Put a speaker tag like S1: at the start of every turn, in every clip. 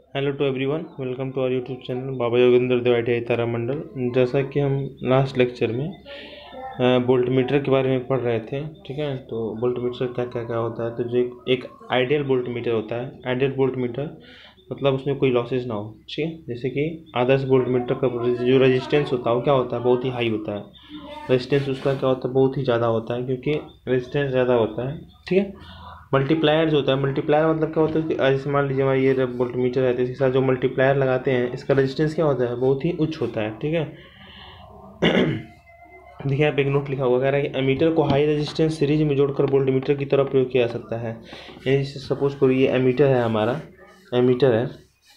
S1: Hello to everyone, welcome to our YouTube channel Baba Yogendra Devatia तारा मंडल। जैसा कि हम लास्ट लेक्चर में वोल्ट मीटर के बारे में पढ़ रहे थे, ठीक है। तो वोल्ट मीटर क्या क्या क्या होता है, तो जो एक आइडियल वोल्ट मीटर होता है। आइडियल वोल्ट मीटर मतलब उसमें कोई लॉसेज ना हो, ठीक है। जैसे कि आदर्श वोल्ट मीटर का जो रेजिस्टेंस होता है वो क्या होता है, बहुत ही हाई होता है। रेजिस्टेंस उसका क्या होता है, बहुत ही ज़्यादा होता है, क्योंकि रेजिस्टेंस ज़्यादा होता है, ठीक है। मल्टीप्लायर जो होता है, मल्टीप्लायर मतलब क्या होता है कि जैसे मान लीजिए हमारा ये वोल्ट मीटर है, तो इसके साथ जो मल्टीप्लायर लगाते हैं इसका रेजिस्टेंस क्या होता है, बहुत ही उच्च होता है, ठीक है। देखिए यहाँ पे एक नोट लिखा हुआ, कह रहा है कि एमीटर को हाई रेजिस्टेंस सीरीज में जोड़कर वोल्ट मीटर की तरह प्रयोग किया जा सकता है। यानी सपोज करो ये एमीटर है, हमारा एमीटर है।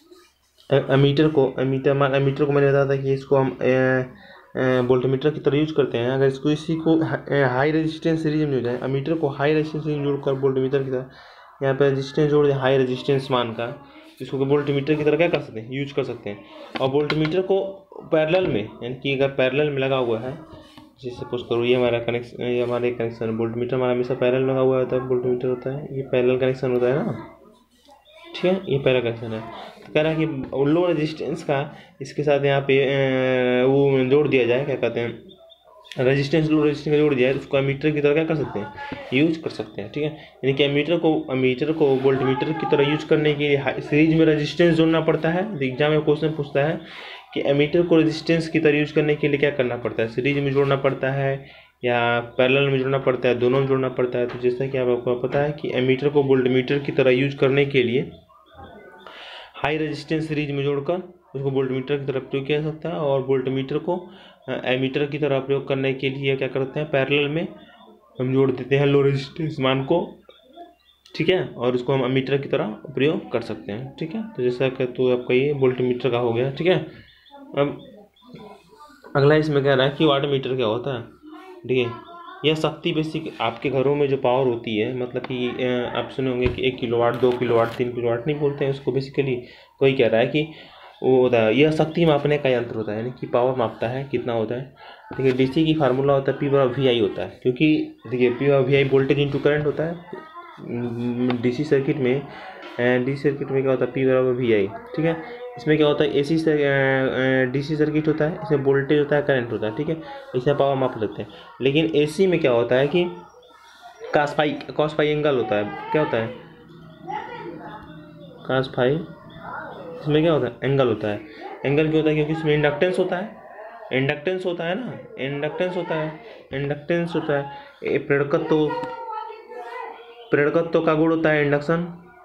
S1: एमीटर को मैंने बताया था कि इसको हम वोल्टमीटर की तरह यूज करते हैं। अगर इसको इसी को हाई रेजिस्टेंस सीरीज में हो जाए, एमीटर को हाई रेजिस्टेंस सीरीज में जोड़कर वोल्टमीटर की तरह यहाँ पे रेजिस्टेंस जोड़ दिया हाई रेजिस्टेंस मान का, इसको वोल्टमीटर की तरह क्या कर सकते हैं, यूज कर सकते हैं। और वोल्टमीटर को पैरेलल में, यानी कि अगर पैरेलल में लगा हुआ है, जैसे सपोज करो ये हमारा कनेक्शन, ये हमारे कनेक्शन वोल्टमीटर हमारा हमेशा पैरेलल लगा हुआ होता है, वोल्टमीटर होता है, ये पैरेलल कनेक्शन होता है ना, ठीक है। ये पहला क्वेश्चन है। तो कह रहा है कि लो रेजिस्टेंस का इसके साथ यहाँ पे वो जोड़ दिया जाए, क्या कहते हैं, रेजिस्टेंस लो रेजिस्टेंस का जोड़ दिया है, तो उसको एमीटर की तरह क्या कर सकते हैं, यूज कर सकते हैं, ठीक है। यानी कि एमीटर को वोल्टमीटर की तरह यूज करने के लिए सीरीज में रेजिस्टेंस जोड़ना पड़ता है। एग्जाम में क्वेश्चन पूछता है कि एमीटर को रेजिस्टेंस की तरह यूज करने के लिए क्या करना पड़ता है, सीरीज में जोड़ना पड़ता है या पैरेलल में जोड़ना पड़ता है, दोनों में जोड़ना पड़ता है। तो जैसा कि आपको पता है कि एमीटर को वोल्टमीटर की तरह यूज करने के लिए हाई रेजिस्टेंस सीरीज में जोड़कर उसको वोल्टमीटर की तरह प्रयोग किया जा सकता है, और वोल्टमीटर को एमीटर की तरह प्रयोग करने के लिए क्या करते हैं, पैरेलल में हम जोड़ देते हैं लो रेजिस्टेंस मान को, ठीक है, और उसको हम एमीटर की तरह प्रयोग कर सकते हैं, ठीक है। तो जैसा कि तो आपका ये वोल्टमीटर का हो गया, ठीक है। अब अगला इसमें कह रहा है कि वाट मीटर क्या होता है, ठीक है। यह शक्ति बेसिक आपके घरों में जो पावर होती है, मतलब कि आप सुने होंगे कि 1 किलोवाट, 2 किलोवाट, 3 किलोवाट नहीं बोलते हैं उसको बेसिकली। कोई कह रहा है कि वो होता है, यह शक्ति मापने का यंत्र होता है, यानी कि पावर मापता है कितना होता है। देखिए डीसी की फार्मूला होता है P/VI होता है, क्योंकि देखिए P/VI वोल्टेज इंटू करंट होता है डीसी सर्किट में। डीसी सर्किट में क्या होता है, P/VI, ठीक है। इसमें क्या होता है, एसी से डीसी सर्किट होता है, इसमें वोल्टेज होता है, करंट होता है, ठीक है। इसमें पावर माप लेते हैं। लेकिन एसी में क्या होता है कि कॉस फाई एंगल होता है, क्या होता है, कॉस फाई, इसमें क्या होता है, एंगल होता है। एंगल क्यों होता है, क्योंकि इसमें इंडक्टेंस होता है, इंडक्टेंस होता है ना, इंडक्टेंस होता है, इंडक्टेंस होता है। प्रेरकत्व का गुण होता है इंडक्शन,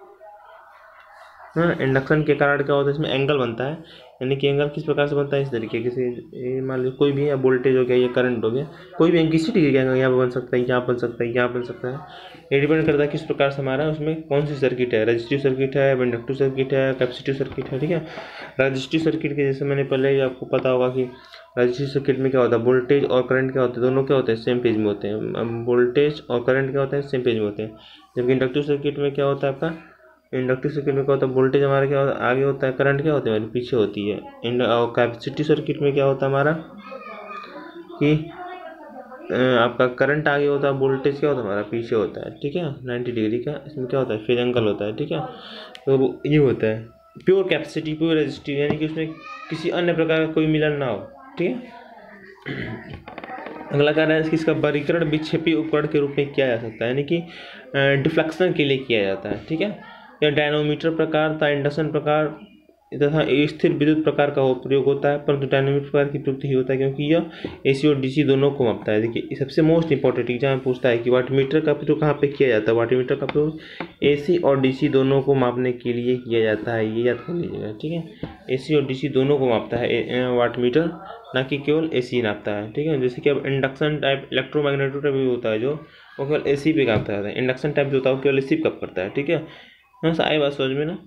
S1: हाँ। इंडक्शन के कारण क्या होता है, इसमें एंगल बनता है। यानी कि एंगल किस प्रकार से बनता है, इस तरीके से, मान लीजिए कोई भी वोल्टेज हो गया या करंट हो गया, कोई भी किसी डिग्री का एंगल यहाँ पर बन सकता है, यहाँ बन सकता है, यहाँ बन सकता है। ये डिपेंड करता है किस प्रकार से हमारा उसमें कौन सी सर्किट है, रजिस्टिव सर्किट है, इंडक्टिव सर्किट है, कैपेसिटिव सर्किट है, ठीक है। रजिस्टिव सर्किट के जैसे मैंने पहले ही आपको पता होगा कि रजिस्टिव सर्किट में क्या होता है, वोल्टेज और करंट क्या होते हैं, दोनों क्या होते हैं, सेम पेज में होते हैं। वोल्टेज और करंट क्या होते हैं, सेम पेज में होते हैं। जबकि इंडक्टिव सर्किट में क्या होता है आपका, इंडक्टिव सर्किट में क्या होता है, वोल्टेज हमारा क्या होता है, आगे होता है, करंट क्या होता है, हमारी पीछे होती है। और कैपेसिटिव सर्किट में क्या होता है हमारा कि आपका करंट आगे होता है, वोल्टेज क्या होता है हमारा पीछे होता है, ठीक है, 90 डिग्री का। इसमें क्या होता है, फेज एंगल होता है, ठीक है। तो ये होता है प्योर कैपेसिटी, प्योर रेजिस्टिव, यानी कि उसमें किसी अन्य प्रकार का कोई मिलन ना हो, ठीक है। अगला कारण है कि इसका वर्गीकरण विक्षेपी उपकरण के रूप में किया जा सकता है, यानी कि डिफ्लेक्शन के लिए किया जाता है, ठीक है। यह डायनोमीटर प्रकार तथा इंडक्शन प्रकार तथा स्थिर विद्युत प्रकार का प्रयोग होता है, परंतु डायनोमीटर प्रकार की प्रयुक्त ही होता है, क्योंकि यह एसी और डीसी दोनों को मापता है। देखिए सबसे मोस्ट इंपॉर्टेंट एग्जाम पूछता है कि वाटमीटर का प्रयोग कहाँ पे किया जाता है। वाटमीटर का प्रयोग एसी और डीसी दोनों को मापने के लिए किया जाता है, ये याद कर लीजिएगा, ठीक है। एसी और डीसी दोनों को मापता है वाटमीटर, ना कि केवल एसी नापता है, ठीक है। जैसे कि अब इंडक्शन टाइप इलेक्ट्रोमैग्नेटिक टाइप भी होता है जो, वो केवल एसी पे काम करता है। इंडक्शन टाइप जो होता है वो केवल एसी पे काम करता है, ठीक है। हाँ आई बात समझ में ना।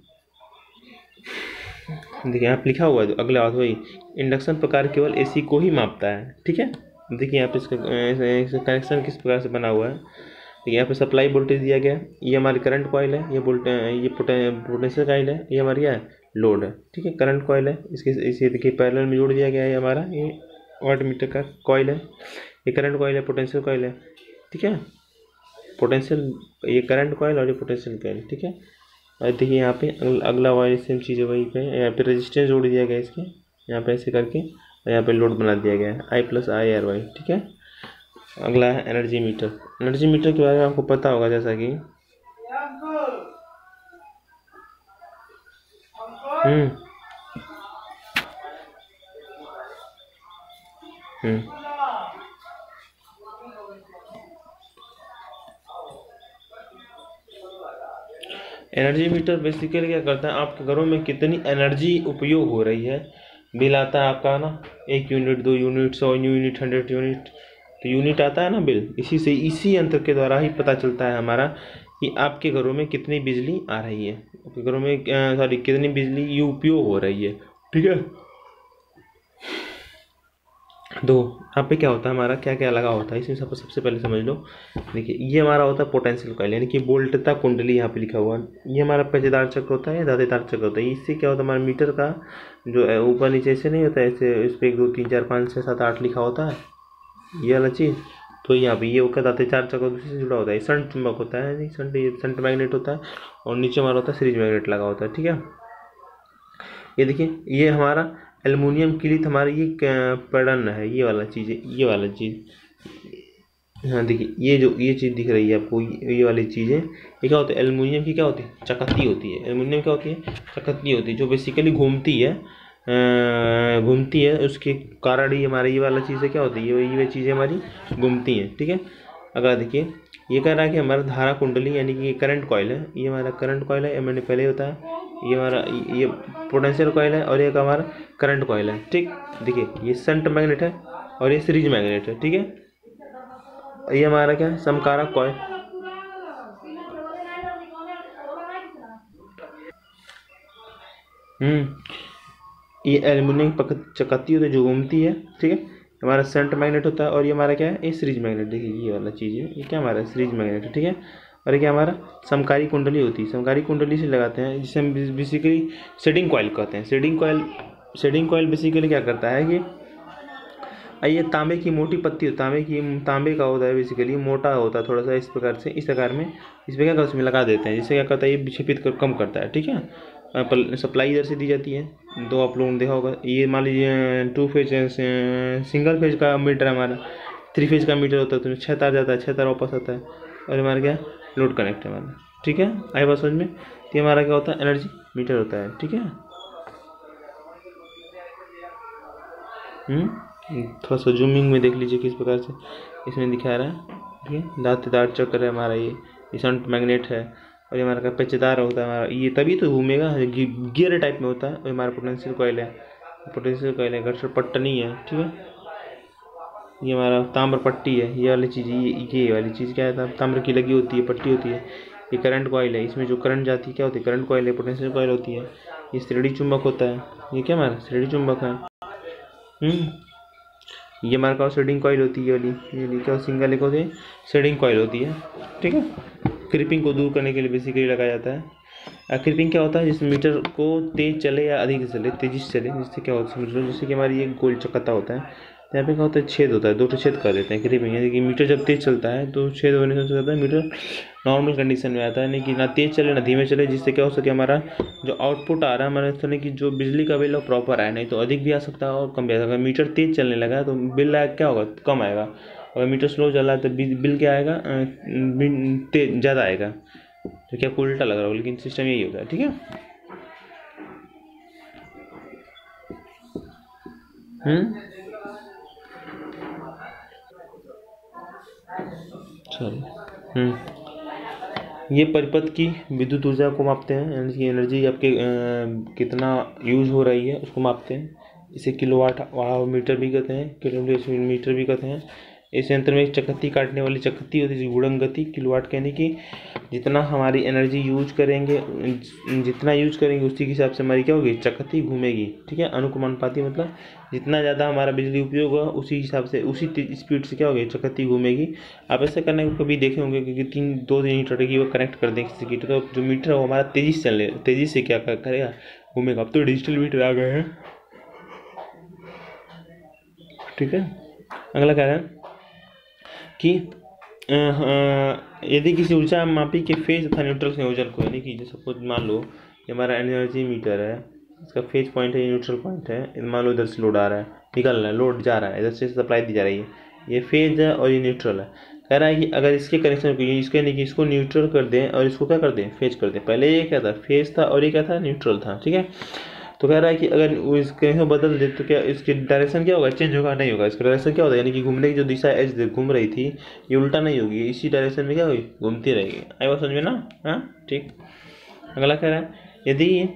S1: देखिए यहाँ पे लिखा हुआ है, अगला बात वही, इंडक्शन प्रकार केवल एसी को ही मापता है, ठीक है। देखिए यहाँ पे इसका कनेक्शन किस प्रकार से बना हुआ है। देखिए यहाँ पे सप्लाई वोल्टेज दिया गया है, ये हमारी करंट कॉइल है, ये पोटेंशियल कॉइल है, ये हमारी क्या है, लोड है, ठीक है। करंट कॉइल है, इसे देखिए पैरेलल में जोड़ दिया गया है, हमारा ये वाट मीटर का कॉइल है, ये करंट कॉइल है, पोटेंशियल कॉइल है, ठीक है। पोटेंशियल, ये करंट कॉइल और ये पोटेंशियल कॉइल, ठीक है। और देखिए यहाँ पे अगला वाली सेम चीज़ है वहीं पे, यहाँ पे रेजिस्टेंस जोड़ दिया गया इसके, यहाँ पे ऐसे करके, और यहाँ पे लोड बना दिया गया है I+IR/Y। ठीक है, अगला है एनर्जी मीटर। एनर्जी मीटर के बारे में आपको पता होगा, जैसा कि हम्म हम्म एनर्जी मीटर बेसिकली क्या करता है, आपके घरों में कितनी एनर्जी उपयोग हो रही है, बिल आता है आपका ना, 1 यूनिट, 2 यूनिट, 100 यूनिट, 100 यूनिट, तो यूनिट आता है ना बिल, इसी यंत्र के द्वारा ही पता चलता है हमारा कि आपके घरों में कितनी बिजली आ रही है, आपके घरों में सॉरी कितनी बिजली ये उपयोग हो रही है। ठीक है, दो यहाँ पे क्या होता है, हमारा क्या क्या लगा होता है इसमें सबसे पहले समझ लो। देखिए ये हमारा होता है पोटेंशियल कॉइल, यानी कि वोल्टता कुंडली यहाँ पे लिखा हुआ है। ये हमारा पेचदार चक्र होता है, दांतेदार चक्र होता है। इससे क्या होता है, हमारा मीटर का जो है ऊपर नीचे ऐसे नहीं होता है, ऐसे इस पर 1 2 3 4 5 6 7 8 लिखा होता है, ये वाला चीज़। तो यहाँ पे ये होकर दांतेदार चक्र दूसरे से जुड़ा होता है। शंट चुंबक होता है, नहीं शंट मैग्नेट होता है, और नीचे हमारा होता है सीरीज मैग्नेट लगा होता है। ठीक है, ये देखिए ये हमारा एल्युमिनियम किलित हमारी ये पैडन है, ये वाला चीज़ है, ये वाला चीज़। हाँ देखिए ये चीज़ दिख रही है आपको, ये वाली चीज़ है। ये क्या होता है, एल्युमिनियम की क्या होती है, चकत्ती होती है। एल्युमिनियम क्या होती है, चकत्ती होती है, जो बेसिकली घूमती है उसके कारण ही हमारा ये वाला चीज़ है, क्या होती है, ये चीज़ें हमारी घूमती हैं। ठीक है, अगर देखिए ये कह रहा है कि हमारा धारा कुंडली यानी कि ये करंट कॉइल है, ये हमारा करंट कॉइल है, ये मैंने पहले ही बताया। ये हमारा ये पोटेंशियल कॉइल है, और एक हमारा करंट कॉइल है। ठीक, देखिए ये शंट मैग्नेट है और ये सीरीज मैग्नेट है। ठीक है, ये हमारा क्या है, समकारक कॉइल। ये एल्युमिनियम चकत्ती होती है जो घूमती है। ठीक है, हमारा शंट मैग्नेट होता है, और ये हमारा क्या है, ये सीरीज मैग्नेट। देखिए ये वाला चीज़ है, ये क्या हमारा सीरीज मैग्नेट है। ठीक है, और ये क्या हमारा समकारी कुंडली होती है, समकारी कुंडली से लगाते हैं, जिसे हम बेसिकली शेडिंग कॉइल कहते हैं। शेडिंग कॉइल बेसिकली क्या करता है कि ये तांबे की मोटी पत्ती होती है, तांबे का होता है, बेसिकली मोटा होता है थोड़ा सा, इस प्रकार से, इस आकार में। इस पर क्या करते हैं, उसमें लगा देते हैं, जिससे क्या करता है, ये विक्षेपित कम करता है। ठीक है, सप्लाई इधर से दी जाती है। दो आप लोगों ने देखा होगा, ये मान लीजिए 2 फेज सिंगल फेज का मीटर हमारा, 3 फेज का मीटर होता है, तो 6 तार जाता है, 6 तार वापस आता है, और हमारा क्या लोड कनेक्ट है हमारा। ठीक है, आई बात समझ में। तो ये हमारा क्या होता है, एनर्जी मीटर होता है। ठीक है, थोड़ा सा जूमिंग में देख लीजिए किस प्रकार से इसमें दिखा रहा है। ठीक है, दांतेदार चक्र है हमारा, ये शंट मैग्नेट है, और ये हमारा का पेचदार होता है हमारा, ये तभी तो घूमेगा, गियर टाइप में होता है। और हमारा पोटेंशियल कॉइल है, घर्षण पट्टनी है। ठीक है, ये हमारा ताम्र पट्टी है, ये वाली चीज़, ये वाली चीज़ क्या है, ताम्र की लगी होती है, पट्टी होती है। ये करंट कॉइल है, इसमें जो करंट जाती है क्या होती है, करंट कॉइल है, पोटेंशियल कॉइल होती है। ये श्रेणी चुंबक होता है, ये क्या हमारा श्रेणी चुंबक है। ये हमारे पास शेडिंग कॉइल होती है वाली, ये लिखा सिंगल एक होती है, शेडिंग कॉइल होती है। ठीक है, क्रिपिंग को दूर करने के लिए बेसिकली लगाया जाता है। क्रिपिंग क्या होता है, जिस मीटर को तेज चले या अधिक चले, तेजी से चले, जिससे क्या होता है समझ लो, जैसे कि हमारी एक गोल चक्कता होता है, यहाँ पे क्या होता है, छेद होता है, 2 छेद कर देते हैं क्रिपिंग, यानी कि मीटर जब तेज चलता है तो छेद होने से क्या होता है, मीटर नॉर्मल कंडीशन में आता है, यानी कि ना तेज चले ना धीमे चले, जिससे क्या हो सके, हमारा जो आउटपुट आ रहा है हमारे यानी कि जो बिजली का बिल है प्रॉपर आए, नहीं तो अधिक भी आ सकता है और कम भी आ सकता है। मीटर तेज चलने लगा तो बिल क्या होगा, कम आएगा। अगर मीटर स्लो चल रहा है तो बिल क्या आएगा, तेज ज़्यादा आएगा। तो क्या उल्टा लग रहा हो, लेकिन सिस्टम यही होता है। ठीक है, चलिए। ये परिपथ की विद्युत ऊर्जा को मापते हैं, यानी कि एनर्जी आपके कितना यूज हो रही है उसको मापते हैं। इसे किलोवाट मीटर भी कहते हैं, किलोमीटर भी कहते हैं। इस यंत्र में एक चकत्ती काटने वाली चकत्ती होती है, गुणन गति किलोवाट, यानी कि जितना हमारी एनर्जी यूज करेंगे, उसी के हिसाब से हमारी क्या होगी, चकत्ती घूमेगी। ठीक है, अनुकमानुपाती मतलब जितना ज़्यादा हमारा बिजली उपयोग होगा उसी हिसाब से, उसी स्पीड से क्या होगी, चकत्ती घूमेगी। आप ऐसा करने को कभी देखे होंगे कि 2 मीटर की वो कनेक्ट कर दें किसी की, तो जो मीटर है वो हमारा तेज़ी से क्या करेगा, घूमेगा। अब तो डिजिटल मीटर आ गए हैं। ठीक है, अगला कह रहा है कि यदि किसी ऊर्जा मापी के फेज तथा न्यूट्रल संयोजन को, यानी कि जैसे सपोज मान लो ये हमारा एनर्जी मीटर है, इसका फेज पॉइंट है, न्यूट्रल पॉइंट है, मान लो इधर से लोड आ रहा है, निकल रहा है, लोड जा रहा है, इधर से सप्लाई दी जा रही है, ये फेज है और ये न्यूट्रल है। कह रहा है कि अगर इसके कनेक्शन को इसके यानी कि इसको न्यूट्रल कर दें और इसको क्या कर दें, फेज कर दें। पहले ये क्या था, फेज था और ये क्या था, न्यूट्रल था, ठीक है। तो कह रहा है कि अगर इसके बदल दे तो क्या इसकी डायरेक्शन क्या होगा, चेंज होगा, नहीं होगा। इसका डायरेक्शन क्या होता है, यानी कि घूमने की जो दिशा एज घूम रही थी ये उल्टा नहीं होगी, इसी डायरेक्शन में क्या होगी, घूमती रहेगी। आई बात समझ में ना? हाँ ठीक। अगला कह रहा है यदि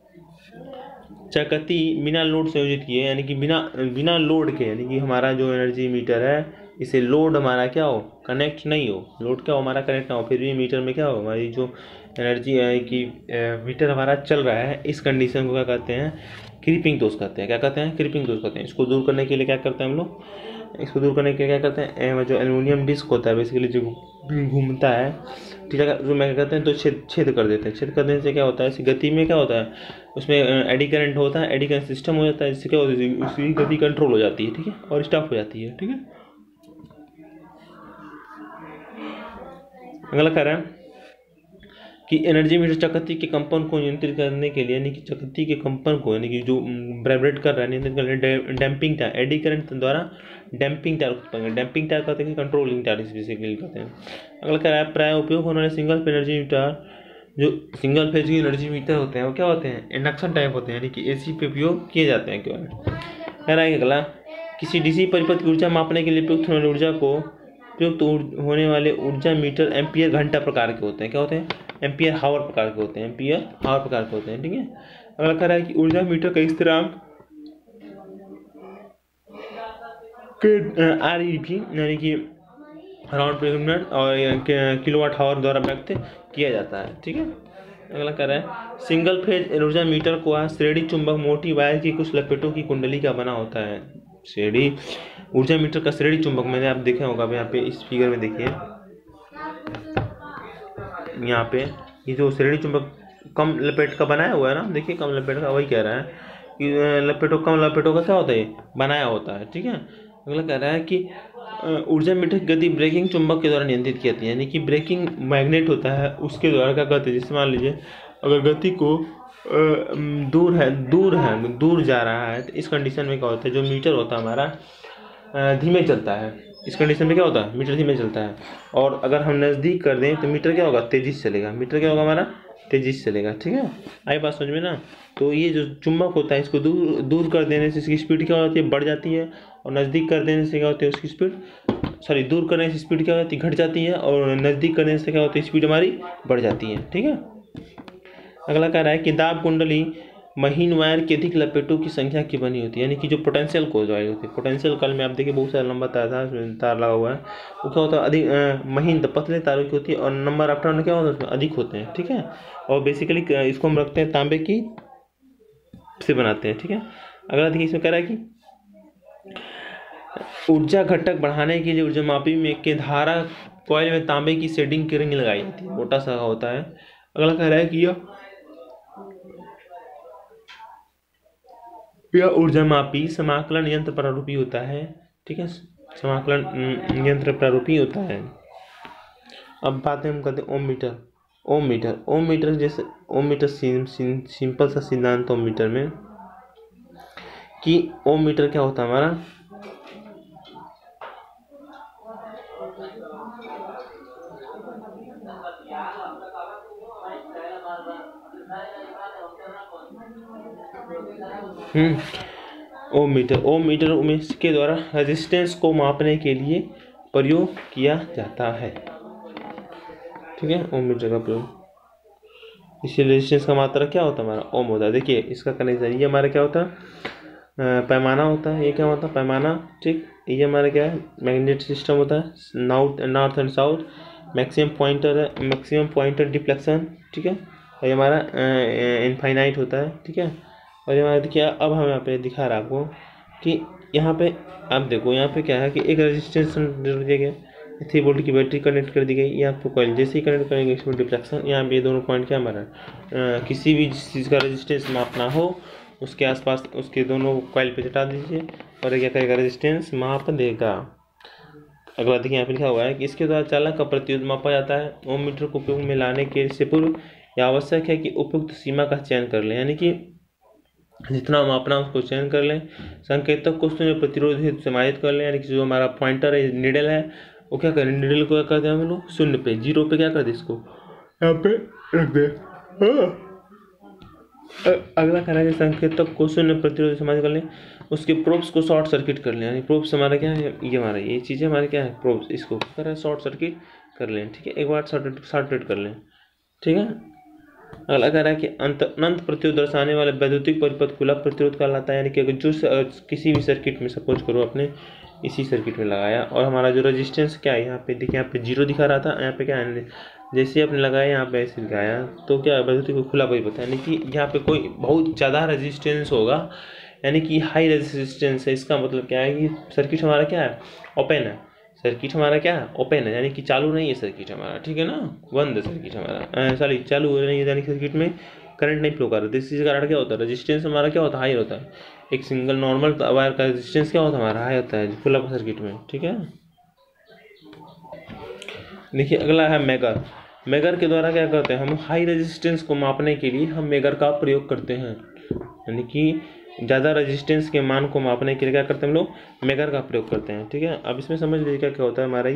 S1: चकती बिना लोड संयोजित किए, यानी कि बिना लोड के, यानी कि हमारा जो एनर्जी मीटर है इसे लोड हमारा क्या हो, कनेक्ट नहीं हो, लोड क्या हो हमारा कनेक्ट ना हो, फिर भी मीटर में क्या हो, हमारी जो एनर्जी है कि मीटर हमारा चल रहा है, इस कंडीशन को क्या कहते हैं, क्रीपिंग दोष कहते हैं। क्या कहते हैं, क्रीपिंग दोष कहते हैं। इसको दूर करने के लिए क्या करते हैं हम लोग, इसको दूर करने के लिए क्या करते हैं, जो एल्युमिनियम डिस्क होता है बेसिकली जो घूमता है, ठीक है, जो मैं कहते हैं तो छेद कर देते हैं। छेद कर देने से क्या होता है, इस गति में क्या होता है, उसमें एडी करंट होता है, एडी करंट सिस्टम हो जाता है, जिससे क्या होता है उसकी गति कंट्रोल हो जाती है, ठीक है, और स्टॉप हो जाती है, ठीक है। अगला कह रहा है कि एनर्जी मीटर चकत्ती के कंपन को नियंत्रित करने के लिए, यानी कि चकत्ती के कंपन को, यानी कि जो वाइब्रेट कर रहा है, नियंत्रित करने के लिए डैम्पिंग टायर, एडी करंट द्वारा डैम्पिंग टायर उत्पन्न करें। डैम्पिंग टायर कहते हैं कि कंट्रोलिंग टायर बेसिकली कहते हैं। अगला कह रहा है प्राय उपयोग होने वाले सिंगल एनर्जी मीटर, जो सिंगल फेज की एनर्जी मीटर होते हैं वो क्या होते हैं, इंडक्शन टाइप होते हैं, यानी कि एसी पे उपयोग किए जाते हैं केवल। कह रहा है अगला, किसी डीसी परिपथ की ऊर्जा मापने के लिए प्रयुक्त होने ऊर्जा को प्रयुक्त होने वाले ऊर्जा मीटर एम्पियर घंटा प्रकार के होते हैं। क्या होते हैं, एम्पियर हावर प्रकार के होते हैं, एम्पियर हावर प्रकार के होते हैं, ठीक है। अगला कह रहा है कि ऊर्जा मीटर का स्थिरांक REP, यानी कि राउंड पर मिनट और किलोवाट हावर द्वारा व्यक्त किया जाता है, ठीक है। अगला कह रहा है सिंगल फेज ऊर्जा मीटर को श्रेणी चुंबक मोटी वायर की कुछ लपेटों की कुंडली का बना होता है। श्रेणी ऊर्जा मीटर का श्रेणी चुंबक मैंने आप देखे होगा, यहाँ पे इस फिगर में देखिए, यहाँ पे ये जो श्रेणी चुंबक कम लपेट का बनाया हुआ है ना, देखिए कम लपेट का, वही कह रहा है कि कम लपेटों का क्या होता है, बनाया होता है, ठीक है। अगला कह रहा है कि ऊर्जा मीटर की गति ब्रेकिंग चुंबक के द्वारा नियंत्रित की जाती है, यानी कि ब्रेकिंग मैग्नेट होता है उसके द्वारा क्या कहते हैं, जैसे मान लीजिए अगर गति को दूर जा रहा है तो इस कंडीशन में क्या होता है, जो मीटर होता है हमारा धीमे चलता है। इस कंडीशन में क्या होता है, मीटर धीमे चलता है। और अगर हम नज़दीक कर दें तो मीटर क्या होगा, तेजी से चलेगा। मीटर क्या होगा हमारा, तेजी से चलेगा, ठीक है। आई बात समझ में ना? तो ये जो चुंबक होता है इसको दूर कर देने से इसकी स्पीड क्या होती है, बढ़ जाती है, और नज़दीक कर देने से क्या होती है उसकी स्पीड, दूर करने से स्पीड क्या होती है, घट जाती है, और नज़दीक करने से क्या होती है, स्पीड हमारी बढ़ जाती है, ठीक है। अगला कह रहा है कि दाब कुंडली महीन वायर की अधिक लपेटों की संख्या की बनी होती है, यानी कि जो पोटेंशियल कोइल वायर होती है, पोटेंशियल कॉइल में आप देखिए बहुत सारा लंबा तार लगा हुआ है, वो क्या होता है अधिक महीन पतले तारों की होती है, और नंबर ऑफ टर्न क्या होता है उसमें अधिक होते हैं, ठीक है। और बेसिकली इसको हम रखते हैं तांबे की से बनाते हैं, ठीक है। अगला देखिए इसमें कह रहा है कि ऊर्जा घटक बढ़ाने के लिए ऊर्जा मापी में के धारा कॉइल में तांबे की शेडिंग की रिंग लगाई जाती है, मोटा सा होता है। अगला कह रहा है कि यह ऊर्जा मापी समाकलन यंत्र प्रारूपी होता है, ठीक है, समाकलन यंत्र प्रारूपी होता है। अब बात हम करते हैं ओम मीटर जैसे ओम मीटर सिंपल सा सिद्धांत ओम मीटर में कि ओम मीटर क्या होता है हमारा, ओम मीटर में के द्वारा रेजिस्टेंस को मापने के लिए प्रयोग किया जाता है, ठीक है। ओम मीटर का प्रयोग, इसलिए रेजिस्टेंस का मात्रा क्या होता है हमारा, ओम होता है। देखिए इसका कनेक्शन, ये हमारा क्या होता है, पैमाना होता है, ये क्या होता है पैमाना, ठीक। ये हमारा क्या है, मैग्नेट सिस्टम होता है, north and south, maximum pointer deflection, ठीक है। और ये हमारा इनफाइनाइट होता है, ठीक है। और हमारा देखिए अब हम यहाँ पे दिखा रहा आपको कि यहाँ पे आप देखो, यहाँ पे क्या है कि एक रेजिस्टेंस दिया गया, 3 वोल्ट की बैटरी कनेक्ट कर दी गई, यहाँ पे कॉइल जैसे ही कनेक्ट करेंगे इसमें डिफ्लेक्शन, यहाँ पे ये दोनों पॉइंट क्या हमारा किसी भी चीज़ का रेजिस्टेंस मापना हो उसके आसपास उसके दोनों कॉइल पे चटा दीजिए और क्या करेगा, रेजिस्टेंस माप देगा। अगला देखिए यहाँ पे लिखा हुआ है कि इसके द्वारा चालक का प्रतिरोध मापा जाता है। ओम मीटर को उपयोग में लाने के से पूर्व यह आवश्यक है कि उपयुक्त सीमा का चयन कर लें, यानी कि जितना मापना उसको चयन कर लें। संकेतक को शून्य प्रतिरोध हेतु समाहित कर लें, यानी कि जो हमारा पॉइंटर है, निडल है, वो क्या करें, निडल को क्या करते हैं हम लोग शून्य पे, जीरो पे क्या कर दे, इसको यहाँ पे रख दे। अगला कहना है संकेतक को शून्य प्रतिरोध समाहित कर लें, उसके प्रोब्स को शॉर्ट सर्किट कर लें, यानी प्रोब्स हमारा क्या है, ये हमारा ये चीज़ें हमारे क्या है, प्रोब्स, इसको क्या करें शॉर्ट सर्किट कर लें। ठीक है, एक बार शॉर्ट कर लें। ठीक है, अगला कह रहा है कि अनंत प्रतिरोध दर्शाने वाले वैद्युतिक परिपथ खुला प्रतिरोध कहलाता है, यानी कि अगर जो किसी भी सर्किट में सपोज करो अपने इसी सर्किट में लगाया और हमारा जो रेजिस्टेंस क्या है, यहाँ पे देखिए, यहाँ पे जीरो दिखा रहा था, यहाँ पे क्या है, जैसे आपने लगाया यहाँ पे ऐसे लगाया तो क्या वैद्युतिक खुला परिपथ है, यानी कि यहाँ पे कोई बहुत ज़्यादा रेजिस्टेंस होगा, यानी कि हाई रेजिस्टेंस है। इसका मतलब क्या है कि सर्किट हमारा क्या है, ओपन है। सर्किट हमारा क्या है, ओपन है, यानी कि चालू नहीं है सर्किट हमारा। ठीक है ना, बंद है सर्किट हमारा, सॉरी चालू नहीं है, यानी सर्किट में करंट नहीं फ्लो कर रहा है। इस चीज़ का कारण क्या होता है, रेजिस्टेंस हमारा क्या होता है, हाई होता है। एक सिंगल नॉर्मल वायर का रेजिस्टेंस क्या होता है हमारा, हाई होता है खुला सर्किट में। ठीक है, देखिए अगला है मेगर। मेगर के द्वारा क्या करते हैं हम, हाई रेजिस्टेंस को मापने के लिए हम मेगर का प्रयोग करते हैं, यानी कि ज़्यादा रेजिस्टेंस के मान को मापने के लिए क्या करते हैं हम लोग, मेगर का प्रयोग करते हैं। ठीक है, अब इसमें समझ लीजिए क्या क्या होता है हमारा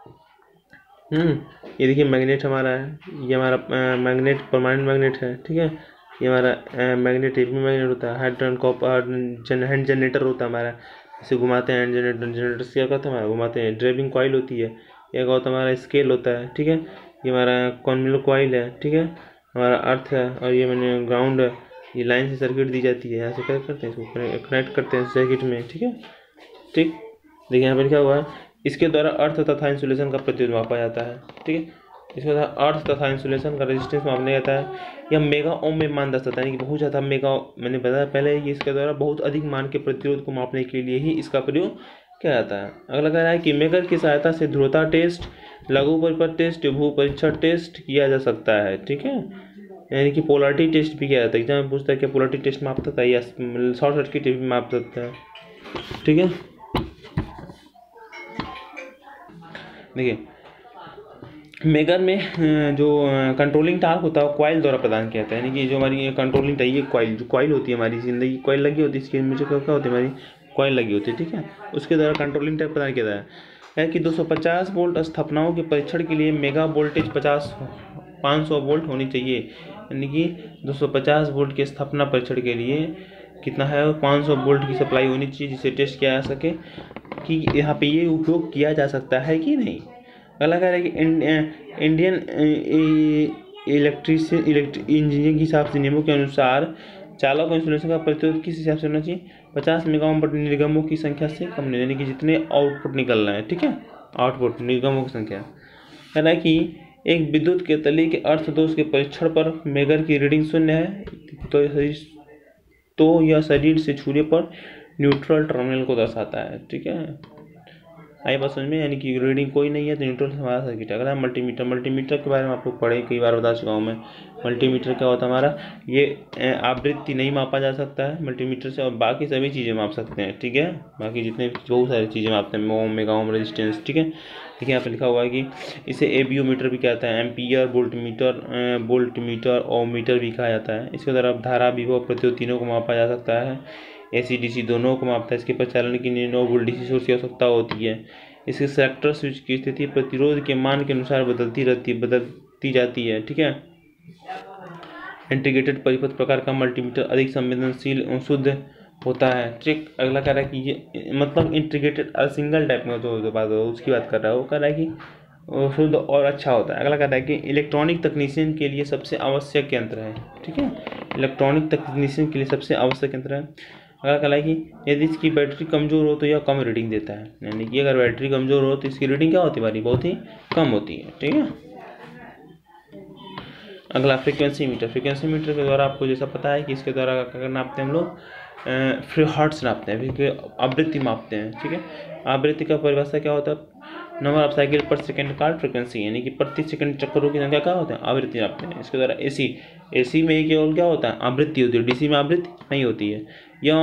S1: ये देखिए मैग्नेट हमारा है, ये हमारा मैग्नेट परमानेंट मैग्नेट है। ठीक है, ये हमारा मैग्नेट हेवी मैग्नेट होता है। हाइड्रोजन कॉपर हैंड जनरेटर होता है हमारा, इसे घुमाते हैं, हैंड जनरेटर से क्या करते हैं हमारा घुमाते हैं। ड्राइविंग कॉइल होती है, यह क्या होता है हमारा, स्केल होता है। ठीक है, ये हमारा कॉन्वेयर कॉइल है। ठीक है, हमारा अर्थ है, और ये मैंने ग्राउंड है। ये लाइन से सर्किट दी जाती है, यहाँ से क्या करते हैं, इसको कनेक्ट करते हैं सर्किट में। ठीक है, ठीक, देखिए यहाँ पर लिखा हुआ है, इसके द्वारा अर्थ तथा इंसुलेशन का प्रतिरोध मापा जाता है। ठीक है, इसके द्वारा अर्थ तथा इंसुलेशन का रेजिस्टेंस मापने जाता है। यह मेगा ओम में मान दर्शाता है, यानी कि बहुत ज़्यादा मेगा, मैंने बताया पहले, ये इसके द्वारा बहुत अधिक मान के प्रतिरोध को मापने के लिए ही इसका प्रयोग किया जाता है। अगला कह रहा है कि मेगर की सहायता से ध्रुवता टेस्ट, लघु परिपथ टेस्ट, भू परीक्षण टेस्ट किया जा सकता है। ठीक है, यानी कि पोलरिटी टेस्ट भी किया जाता है। एग्जाम में पूछता है कि पोलरिटी टेस्ट माप सकता है या शॉर्ट सर्किट भी माप सकता है। ठीक है, देखिए मेगर में जो कंट्रोलिंग टार्क होता है कॉइल द्वारा प्रदान किया जाता है, यानी कि जो हमारी कंट्रोलिंग टार्क, ये कॉइल होती है हमारी जिंदगी, कॉइल लगी होती है इसके नीचे, क्या होती है हमारी कॉइल लगी होती है। ठीक है, उसके द्वारा कंट्रोलिंग टार्क प्रदान किया जाता है कि 250 वोल्ट स्थापनाओं के परीक्षण के लिए मेगा वोल्टेज 500 वोल्ट होनी चाहिए, यानी कि 250 वोल्ट की स्थापना परीक्षण के लिए कितना है, 500 वोल्ट की सप्लाई होनी चाहिए, जिसे टेस्ट किया जा सके कि यहाँ पे ये उपयोग किया जा सकता है कि नहीं। अगला कह रहा है कि इंडियन इंजीनियरिंग के हिसाब से नियमों के अनुसार चालक इंसुलेशन का प्रतिरोध किस हिसाब से होना चाहिए, 50 मेगाओम बटे निर्गमों की संख्या से कम नहीं, यानी कि जितने आउटपुट निकल रहे हैं। ठीक है, आउटपुट निर्गमों की संख्या। कह रहा है कि एक विद्युत के तली के अर्थ दोष के परीक्षण पर मेगर की रीडिंग शून्य है तो यह शरीर से छूने पर न्यूट्रल टर्मिनल को दर्शाता है। ठीक है, आई बात समझ में, यानी कि रीडिंग कोई नहीं है तो न्यूट्रल हमारा सर्किट है। अगला मल्टीमीटर, मल्टीमीटर के बारे में आप लोग पढ़े, कई बार बता चुका हूँ मैं। मल्टीमीटर क्या होता है हमारा, ये आवृत्ति नहीं मापा जा सकता है मल्टीमीटर से, और बाकी सभी चीज़ें माप सकते हैं। ठीक है, बाकी जितने बहुत सारी चीज़ें मापते हैं, ओम मेगा ओम रेजिस्टेंस। ठीक है, देखिए यहाँ पे लिखा हुआ है कि इसे एबीओ मीटर भी कहता है, एम्पियर, वोल्ट मीटर और मीटर भी कहा जाता है। इसके द्वारा धारा, विभव, प्रतिरोध तीनों को मापा जा सकता है। एसी डीसी दोनों को मापता है। इसके प्रचालन के लिए 9 वोल्ट डीसी सोर्स की आवश्यकता होती है। इसके सेलेक्टर स्विच की स्थिति प्रतिरोध के मान के अनुसार बदलती जाती है। ठीक है, इंटीग्रेटेड परिपथ प्रकार का मल्टीमीटर अधिक संवेदनशील शुद्ध होता है। ठीक, अगला कह रहा है कि ये मतलब इंटीग्रेटेड सिंगल टाइप में जो बात उसकी बात कर रहा है, वो कह रहा है कि शुद्ध और अच्छा होता है। अगला कह रहा है कि इलेक्ट्रॉनिक तकनीशियन के लिए सबसे आवश्यक यंत्र है। ठीक है, इलेक्ट्रॉनिक तकनीशियन के लिए सबसे आवश्यक यंत्र है। अगला कह रहा है कि यदि इसकी बैटरी कमज़ोर हो तो यह कम रीडिंग देता है, यानी कि अगर बैटरी कमज़ोर हो तो इसकी रीडिंग क्या होती है हमारी, बहुत ही कम होती है। ठीक है, अगला फ्रीक्वेंसी मीटर। फ्रीक्वेंसी मीटर के द्वारा आपको जैसा पता है कि इसके द्वारा क्या नापते हैं हम लोग, हर्ट्ज नापते हैं, फिर आवृत्ति मापते हैं। ठीक है, आवृत्ति का परिभाषा क्या होता है, number of cycle per second का फ्रिक्वेंसी, यानी कि प्रति सेकंड चक्करों की संख्या क्या होता है, आवृत्ति नापते हैं। इसके द्वारा एसी में केवल क्या होता है, आवृत्ति होती है, डीसी में आवृत्ति नहीं होती है। यह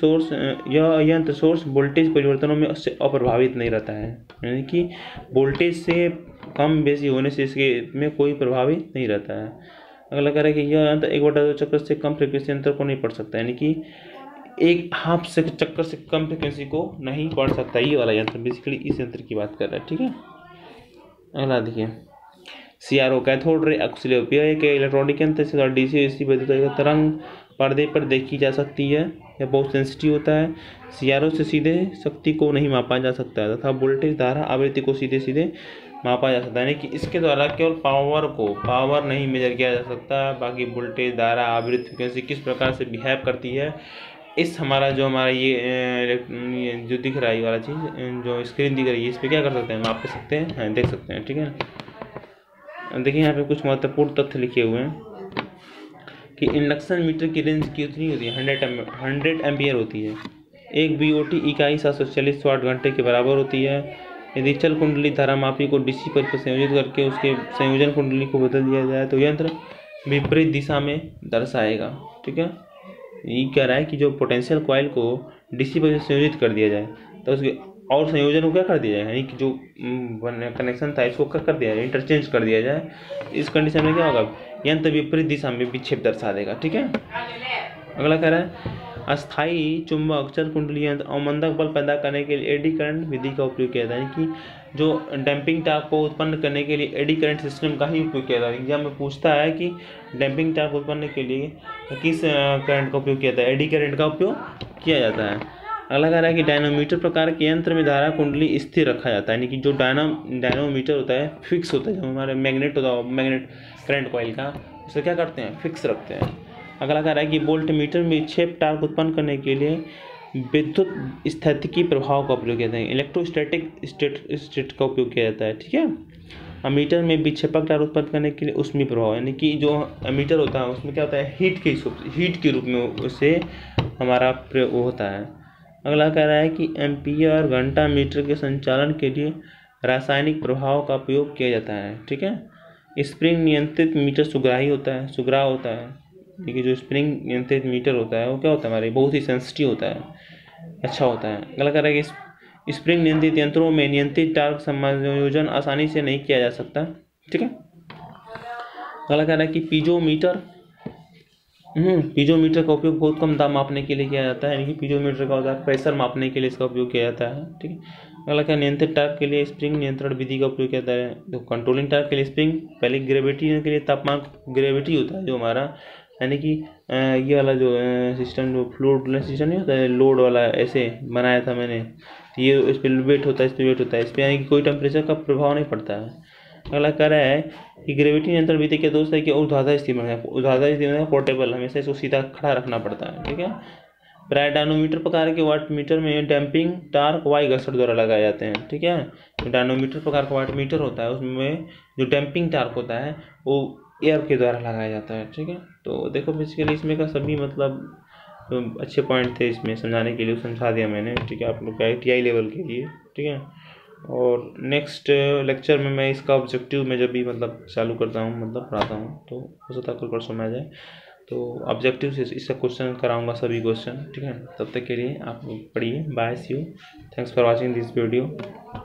S1: अंतर सोर्स वोल्टेज परिवर्तनों में उससे अप्रभावित नहीं रहता है, यानी कि वोल्टेज से कम बेसी होने से इसके में कोई प्रभावित नहीं रहता है। अगला कह रहा है कि यह अंतर 1/2 चक्कर से कम फ्रिक्वेंसी अंतर को नहीं पढ़ सकता, यानी कि एक हाफ से चक्कर से कम फ्रिक्वेंसी को नहीं पढ़ सकता। ये वाला यंत्र बेसिकली इस यंत्र की बात कर रहा है, ठीक है। अगला देखिए, CRO कैथोड रे ऑसिलोस्कोप, यह एक इलेक्ट्रॉनिक यंत्र से डीसी एसी विद्युत तरंग पर्दे पर देखी जा सकती है। यह बहुत सेंसिटिव होता है। CRO से सीधे शक्ति को नहीं मापा जा सकता है तथा वोल्टेज धारा आवृत्ति को सीधे सीधे मापा जा सकता है, यानी कि इसके द्वारा केवल पावर नहीं मेजर किया जा सकता, बाकी वोल्टेज धारा आवृत्ति फ्रिक्वेंसी किस प्रकार से बिहेव करती है, इस हमारा ये जो दिख रहा है ये वाला चीज़, जो स्क्रीन दिख रही है, इस पर क्या कर सकते हैं, माप कर सकते हैं, देख सकते हैं, ठीक है। देखिए यहाँ पे कुछ महत्वपूर्ण तथ्य लिखे हुए हैं कि इंडक्शन मीटर की रेंज कितनी होती है, 100 एम्पियर होती है। एक BOT इकाई 740 वाट घंटे के बराबर होती है। यदि चल कुंडली धारा मापी को DC पर संयोजित करके उसके संयोजन कुंडली को बदल दिया जाए तो यंत्र विपरीत दिशा में दर्शाएगा, ठीक है। ये कह रहा है कि जो पोटेंशियल कॉइल को DC पर संयोजित कर दिया जाए तो उसके और संयोजन को क्या कर दिया जाए, यानी कि जो कनेक्शन था इसको क्या कर दिया जाए, इंटरचेंज कर दिया जाए। इस कंडीशन में क्या होगा, यंत्र विपरीत दिशा में विक्षेप दर्शा देगा, ठीक है। अगला कह रहा है अस्थायी चुंबक चल कुंडली यंत्र अवमंदक बल पैदा करने के लिए एडी करंट विधि का उपयोग किया जाता है, यानी कि जो डैम्पिंग टॉर्क को उत्पन्न करने के लिए एडी करंट सिस्टम का ही उपयोग किया जाता है। एग्जाम में पूछता है कि डैम्पिंग टॉर्क उत्पन्न के लिए किस करंट का उपयोग किया जाता है, एडी करंट का उपयोग किया जाता है। अगला कह रहा है कि डायनोमीटर प्रकार के यंत्र में धारा कुंडली स्थिर रखा जाता है, यानी कि जो डायनोमीटर होता है फिक्स होता है, जो हमारे मैग्नेट होता है मैग्नेट करंट कॉइल का, उसे क्या करते हैं, फिक्स रखते हैं। अगला कह रहा है कि वोल्ट मीटर में विक्षेप टॉर्क उत्पन्न करने के लिए विद्युत स्थैतिकी प्रभाव का उपयोग किया जाता है, इलेक्ट्रोस्टैटिक स्टेट का उपयोग किया जाता है, ठीक है। अमीटर में विक्षेपक टॉर्क उत्पन्न करने के लिए उष्मीय प्रभाव, यानी कि जो अमीटर होता है उसमें क्या होता है, हीट के रूप में उससे हमारा प्रयोग होता है। अगला कह रहा है कि एम्पियर घंटा मीटर के संचालन के लिए रासायनिक प्रभाव का उपयोग किया जाता है, ठीक है। स्प्रिंग नियंत्रित मीटर सुग्राही होता है, देखिए जो स्प्रिंग नियंत्रित मीटर होता है वो क्या होता है, हमारे बहुत ही सेंसिटिव होता है, अच्छा होता है। अगला कह रहा है कि स्प्रिंग नियंत्रित यंत्रों में नियंत्रित टॉर्क समायोजन आसानी से नहीं किया जा सकता, ठीक है। अगला कह रहा है कि पीजोमीटर का उपयोग बहुत कम दाब मापने के लिए किया जाता है, यानी कि पीजोमीटर का होता है प्रेशर मापने के लिए इसका उपयोग किया जाता है, ठीक है। अगला क्या, नियंत्रित टॉर्क के लिए स्प्रिंग नियंत्रण विधि का उपयोग किया जाता है। तो कंट्रोलिंग टॉर्क के लिए स्प्रिंग पहले ग्रेविटी के लिए तापमान ग्रेविटी होता है जो हमारा, यानी कि ये वाला जो सिस्टम जो फ्लूइड सिस्टम नहीं होता है लोड वाला, ऐसे बनाया था मैंने, तो ये इस पर वेट होता है, इस पर वेट होता है, इस पर यानी कि कोई टेम्परेचर का प्रभाव नहीं पड़ता है। अगला कह रहा है कि ग्रेविटी नियंत्रण विधि के दोस्त है कि ऊर्ध्वाधर स्थिति में पोर्टेबल, हमेशा इसको सीधा खड़ा रखना पड़ता है, ठीक है। प्राय डायनोमीटर प्रकार के वाट मीटर में डैम्पिंग टार्क वाई घर्षण द्वारा लगाए जाते हैं, ठीक है। तो डायनोमीटर प्रकार का वाट मीटर होता है उसमें जो डैम्पिंग टार्क होता है वो एयर के द्वारा लगाया जाता है, ठीक है। तो देखो बेसिकली इसमें का सभी मतलब तो अच्छे पॉइंट थे इसमें समझाने के लिए, समझा दिया मैंने, ठीक है, आप लोग का ITI लेवल के लिए, ठीक है। और नेक्स्ट लेक्चर में मैं इसका ऑब्जेक्टिव में जब भी मतलब चालू करता हूँ मतलब पढ़ाता हूँ तो हो सकता है कल परसों में आ जाए, तो ऑब्जेक्टिव से इसका क्वेश्चन कराऊंगा सभी क्वेश्चन, ठीक है। तब तक के लिए आप पढ़िए, bye, see you, thanks for watching this video.